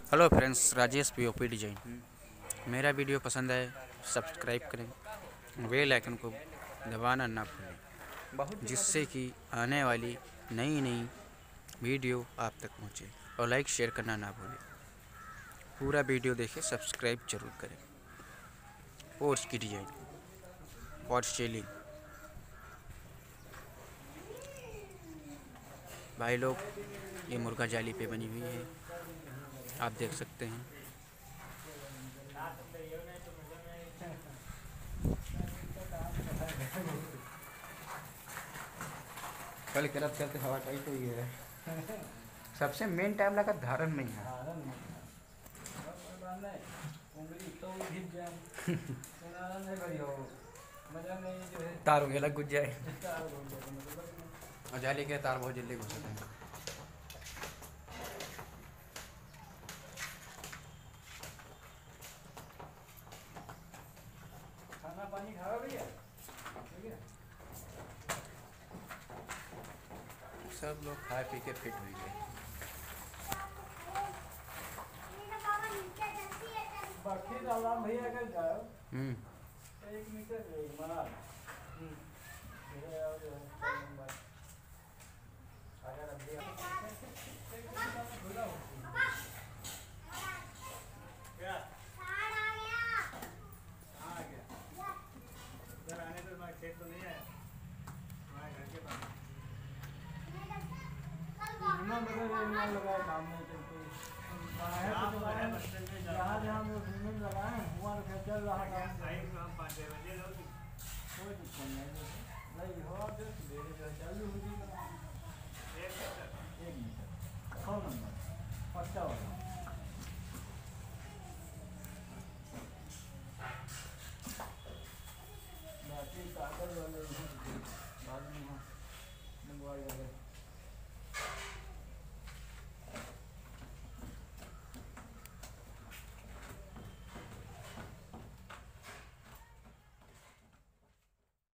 Hello friends, Rajesh POP design. मेरा video पसंद आए सब्सक्राइब करें, बेल आइकन को दबाना ना भूलें, जिससे कि आने वाली नई नई वीडियो आप तक पहुंचे। और लाइक शेयर करना ना भूलें। पूरा वीडियो देखें, सब्सक्राइब जरूर करें। पोर्च की डिजाइन, पोर्च सीलिंग। भाई लोग, ये मुर्गा जाली पे बनी हुई है, आप देख सकते हैं। कल करत करते हवा टाइट हुई है। सबसे मेन टाइम लगा धारण में है। तार वगैरह घुस जाए और जाली के तार बहुत जल्दी घुस जाते हैं। खाना पानी खाओ भैया। सब लोग खा पी के फिट हुई गए। बाकी डाला भैया कर जाओ। एक मीटर मार। अगर अब दिया क्या आ गया इधर आने तो मैं खेत तो नहीं आया, मैं घर के पास लगा काम में जहाँ जहाँ वो घूमने लगाए वहाँ चल रहा था। कोई दिक्कत नहीं हो, चालू हो